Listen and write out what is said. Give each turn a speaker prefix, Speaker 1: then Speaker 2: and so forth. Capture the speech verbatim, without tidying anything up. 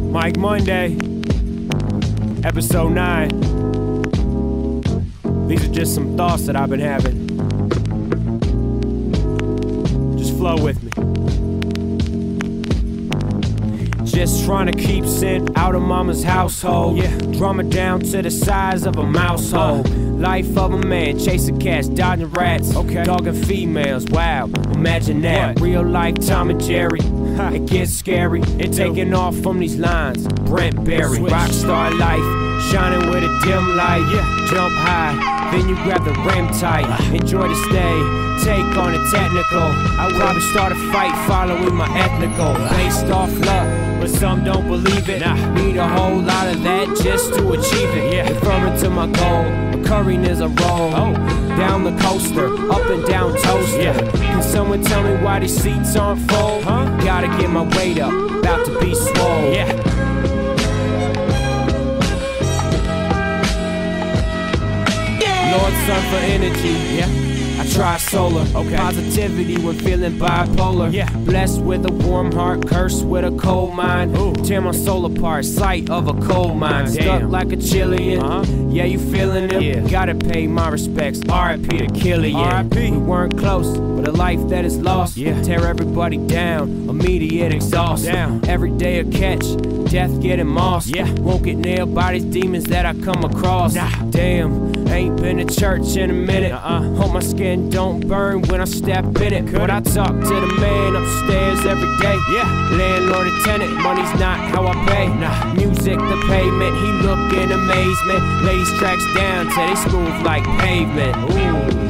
Speaker 1: Mike Monday, episode nine. These are just some thoughts that I've been having. Just flow with me. Just trying to keep sin out of mama's household. Yeah, drama down to the size of a mouse hole. Life of a man, chasing cats, dodging rats, okay. Dogging females, wow, imagine that. What? Real life Tom and Jerry, it gets scary. And taking off from these lines, Brent Berry. Rockstar life, shining with a dim light. Yeah. Jump high, then you grab the rim tight. Enjoy the stay, take on the technical. I probably start a fight following my ethnical. Based off luck, but some don't believe it. Nah. Need a whole lot of that just to achieve it. Yeah. Referring to my goal, occurring is a roll. Oh. Down the coaster, up and down toaster. Yeah. Can someone tell me why these seats aren't full? Huh? Gotta get my weight up, about to be swole. Yeah. Lord, sun for energy. Yeah. I try solar, okay. Positivity when feeling bipolar. Yeah. Blessed with a warm heart, cursed with a cold mind. Ooh. Tear my soul apart, sight of a coal mine. Damn. Stuck like a Chilean. Uh-huh. Yeah, you feeling it? Yeah. Gotta pay my respects. R I P to Killian. R I P We weren't close, but a life that is lost. Yeah. Tear everybody down, immediate exhaust. Down. Every day a catch, death getting mossed. Yeah. Won't get nailed by these demons that I come across. Nah. Damn. Ain't been to church in a minute. Uh-uh. Hope my skin don't burn when I step in it. But I talk to the man upstairs every day. Yeah. Landlord and tenant, money's not how I pay. Nah. Music, the pavement, he look in amazement. Ladies tracks down till they smooth like pavement. Ooh.